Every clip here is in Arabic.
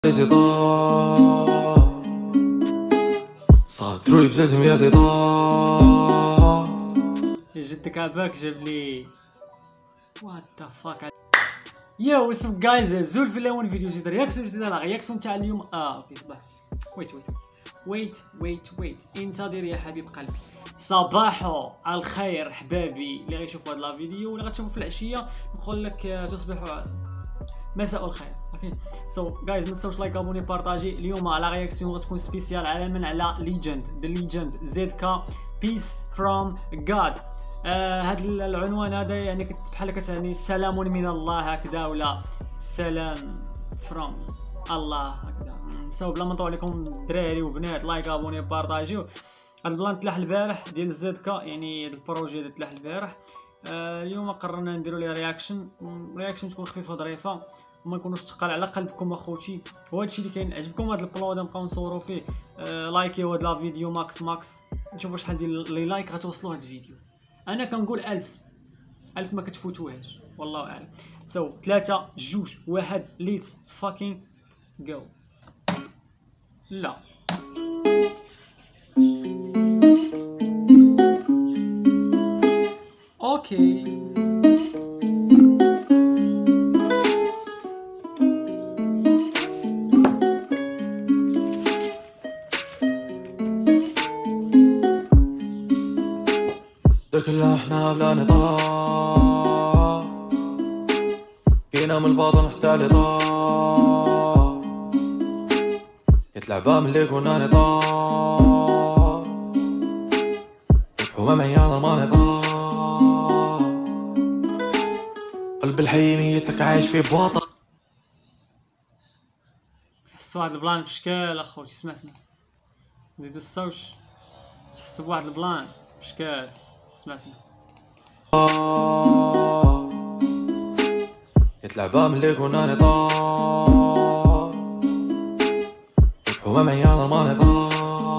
صادرولي بلاتهم يا زيطا جدك عباك جاب لي وات ذا فاك. يو واتس اب جايز، زول في الاول فيديو جديد رياكسيون جديده على رياكسيون تاع اليوم. اوكي صباح. ويت انتظر يا حبيب قلبي. صباحو الخير حبابي اللي غيشوفوا هاد لا فيديو ولا غتشوفوا في العشيه، نقول لك تصبحوا مساء الخير. اوكي سو جايز، ما تنساوش لايك ابوني بارطاجي. اليوم على رياكسيون غتكون سبيسيال على ليجند ذا ليجند ZK بيس فروم جاد. هاد العنوان هذا يعني بحال كتعني سلام من الله هكذا، ولا سلام فروم الله هكذا. سو بلا ما نطول عليكم الدراري وبنات، لايك ابوني بارطاجيو. هاد البلان تلاح البارح ديال ZK، يعني هاد البروجي هذا تلاح البارح. اليوم قررنا نديرو ليه رياكشن تكون خفيفه ظريفه وما يكونوش ثقال على قلبكم اخوتي. وهادشي اللي كاين. عجبكم هاد البلان نبقاو نصورو فيه، لايكيو هاد لا فيديو ماكس نشوفوا شحال ديال لي لايك غتوصلوا هاد الفيديو. انا كنقول 1000 ما كتفوتوهاش والله اعلم. سو 3 2 1 ليتس فاكين جو. لا اوكي داك اللحنا بلا نطاق، كينا من الباطن حتى لطاق، يتلعبها ملي كنا نطاق، الحومة معايا ما نطاق، قلب الحي ميتك عايش في بواطن. حسوا واحد البلان بشكال اخوتي. سمع زيدو الصوت، تحس بواحد البلان بشكال. اسمع يتلعبها ملي كنا نطاق، الحومة معايا ما نطاق،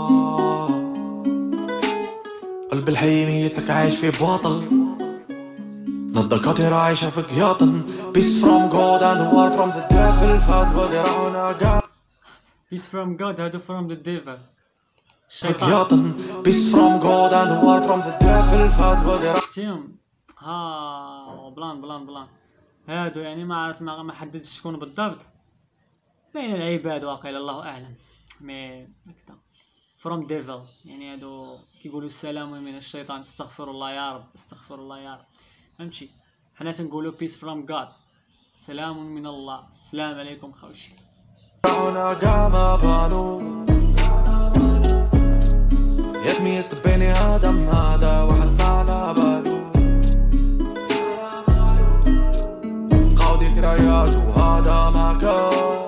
قلب الحي ميتك عايش في بواطل، نض الكاتيرا عايشة في قياطن. Peace from God and war from the devil. فهاد بادي راهونا قاع Peace from God هادو from the devil. في قياطن. Peace from God and war from the devil. فهاد بادي شتيهم ها بلان هادو يعني ما عرفت ما حددش شكون بالضبط، بين العباد واقيلا الله اعلم. مي هكذا from devil يعني هادو كيقولوا السلام من الشيطان. استغفر الله يا رب، استغفر الله يا رب. فهمتي؟ حنا تنقولوا peace from God، سلام من الله. السلام عليكم خوشي. راهونا قاع ما بانو، ياك ميزت بني آدم هذا واحد ما على بالو، بقاو ذكريات وهذا ما كان،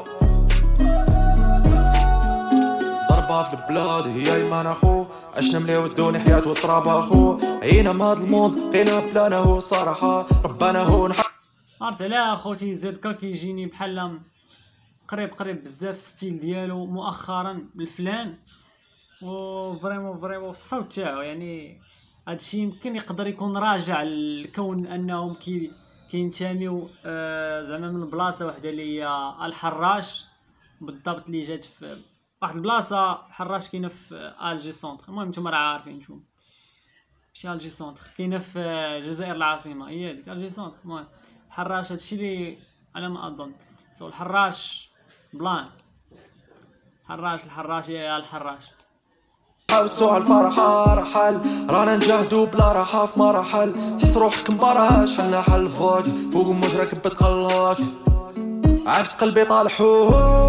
ضربة في البلاد هي ايمان اخو، عشنا مليح ودوني حياة والتراب اخو، عينا مهاد الموند لقينا بلانا هو الصراحة ربنا هو عرفت علاه اخوتي. ZK كيجيني بحال قريب بزاف ستيل ديالو مؤخرا بالفلان، و فريمون الصوت تاعو يعني هادشي يمكن يقدر يكون راجع لكون انهم كينتميو زعما من بلاصه وحده اللي هي الحراش بالضبط، اللي جات في واحد البلاصه حراش كاينه في الجي سونتر. المهم نتوما راه عارفين نتوما ماشي الجي سونتر، كاينه في الجزائر العاصمه، هي هذيك الجي سونتر. المهم الحراش هادشي اللي على ما اظن. سو الحراش بلان الحراش يا الحراش. حوسوا على الفرحة رحل، رانا نجاهدوا بلا راحة في مراحل، حس روحك مباراهاش حلنا حل فوق موج راكب بتقلق، عفس قلبي طالحو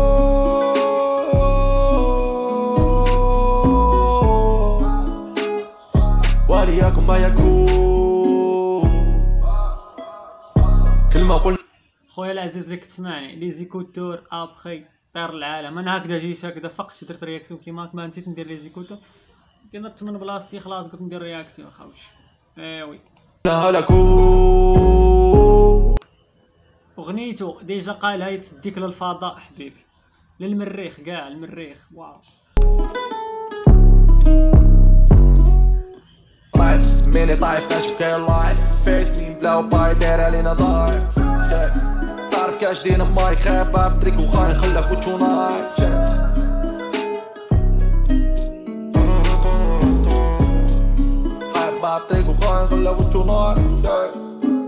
وليكن ما يكون. كلمة قلنا خويا العزيز اللي كتسمعني، لي زيكوتور ابخي طير العالم. انا هكذا جيت هكذا فقت درت رياكسيون كيما ما نسيت ندير لي زيكوتور، كنت من بلاصتي خلاص قلت ندير رياكسيون خوش. ايوي اغنيتو ديجا قالها يتديك للفضاء حبيبي، للمريخ كاع المريخ. واو ماني طايف اشوف كاين لايف فات مين بلا باي داير علينا ضايف، تعرف كاش دينا ماي خابة في تريكو خاين خلى خوتو نايك خابة في تريكو خاين خلى خوتو نايك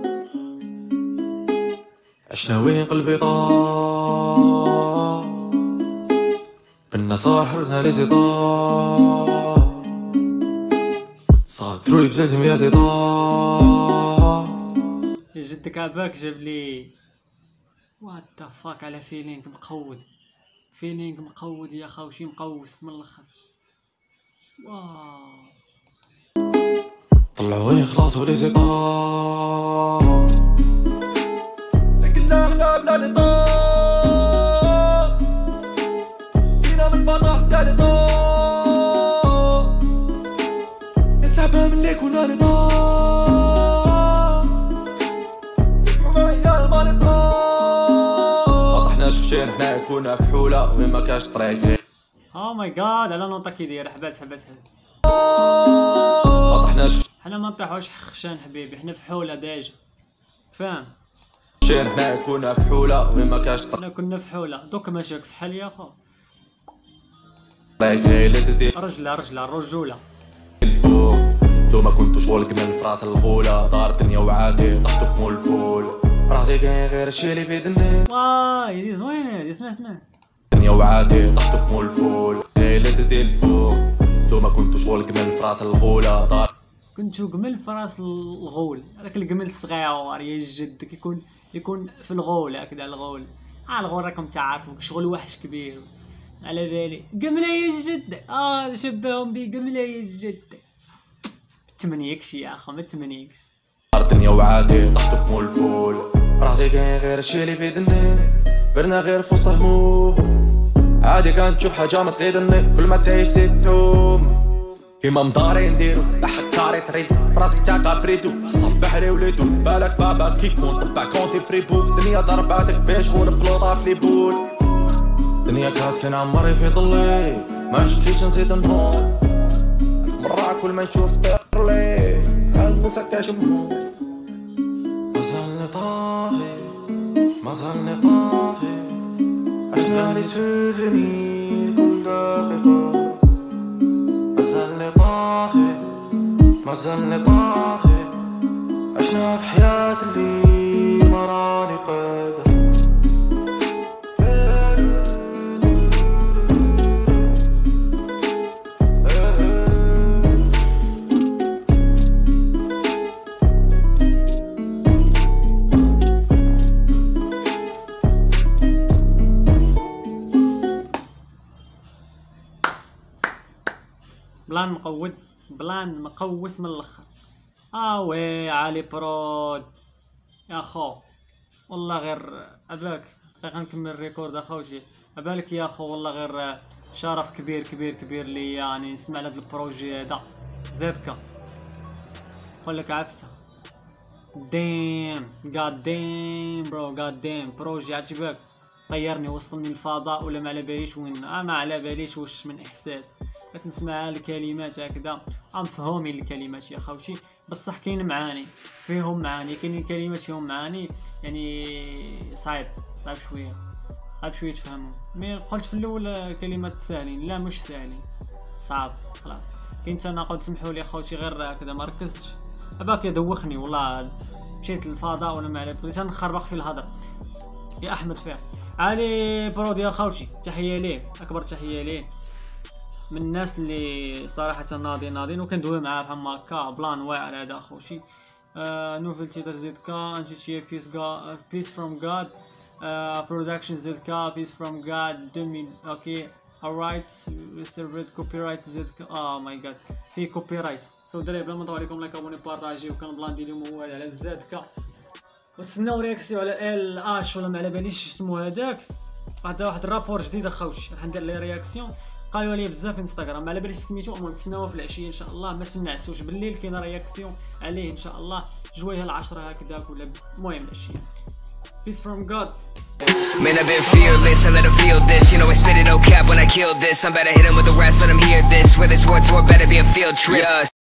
عشنا وين قلبي طار بالنصار حرنا لي زيطار صادرولي بلادهم يا زيطار جدك عباك جاب لي وات ذا فاك على فيلينغ مقود فيلينغ مقود يا خوشي مقوس من الاخر واو طلعوا وين خلاص ولي زيطار لا لا بلا لي طار دينا من بطا حتى لي طار نتعبها من ليك ونا لي طار معايا ما لي طار ما طحناش خشين حنا كنا فحولة وين ما كاش طريق او ماي جاد على نوطة كي داير حباس ما طحناش حنا ما نطيحوش خشان حبيبي حنا فحولة دايجة فاهم خشين حنا كنا فحولة وين ما كاش حنا كنا فحولة دوك ماشيك فحال يا خو رجلة الرجولة الفوق تو ما كنتو شغل كمل فراس الغولة دار الدنيا وعادي طحتو في مول الفول راسي كاين غير الشي اللي في دني واي دي زوينة دي اسمع الدنيا وعادي طحتو في مول الفول غيلت ديال الفوق تو ما كنتو شغل كمل فراس الغولة دار كنتو قمل في راس الغول هذاك القمل الصغير يا جدك يكون في الغول هكذا الغول الغول راكم تعرفوا شغل وحش كبير على بالي قمله يا جد شبههم بي قمله يا جد تمنيكش يا اخو ما تمنيكش الدنيا وعادي طحتو في مول الفول راسي كاين غير الشي اللي في دني برنا غير في وسط هموم عادي كانت تشوف حاجه ما تغيدني كل ما تعيش ستوم كيما مداري نديرو لحق كاري تريدو فراسك تاع بريدو خصم بحري وليدو بالك بابا كيكون طبع كونتي فريبوك دنيا ضرباتك باش غور بلوطا في ليبول دنيا كاس كان عمري في ضلي ما نشكيش نزيد نهار مرة كل ما نشوف طيرلي عاد نسكاش مو مازالني طافي عشنا سوفينير كل دقيقة مازالني طافي عشنا في حياة اللي ما راني قادر بلان مقوس من الاخر وي علي برود يا خو والله غير اباك دقيقه نكمل الريكورد اخوشي ابالك يا خو والله غير شرف كبير كبير كبير لي يعني نسمع لهذا البروجي هذا زيدك نقول لك عفسه ديم جاد ديم برو جاد ديم بروجي عرفتي باك طيرني وصلني الفضاء ولا ما على باليش وين ما على باليش واش من احساس نسمع الكلمات هكذا مفهومين الكلمات يا خوشي بصح كاين معاني فيهم معاني كاين كلمات فيهم معاني يعني صعيب شويه تفهموا مي قلت في الاول كلمات ساهلين لا مش ساهلين صعب خلاص كاين تناقض سمحوا لي خوتي غير هكذا ما ركزتش اباك يدوخني والله مشيت للفضاء ولا ما على بديت نخربق في الهضر يا احمد فيه علي برود يا خوتي تحيه ليه اكبر تحيه ليه من الناس اللي صراحه ناضين وكندوي معاه بحال هكا بلان واعر هذا خوشي نوفل تيتر زدكا انتي بيس فروم جاد برودكشن زدكا بيس فروم جاد دومين اوكي alright سيرفيت كوبي رايت زدكا ماي جاد في كوبي رايت سو دراري بلا ما نطول عليكم لايك ابوني بارطاجي وكان بلان ديال اليوم هو على زدكا وتسناو رياكسيون على ال اش ولا ما على باليش اسمو هذاك واحد الرابور جديد اخوش راح ندير ليه رياكسيون قالوا لي بزاف في انستغرام ما على باليش سميتو المهم تسناوه في العشيه ان شاء الله ما تنعسوش بالليل كاين رياكسيون عليه ان شاء الله جويه العشرة هكذاك ولا المهم العشيه peace from God. Man, I've been fearless, I let them feel this. You know I spit it no cap when I kill this. I'm about to hit them with the rest, let them hear this. Where this war tour better be a field trip.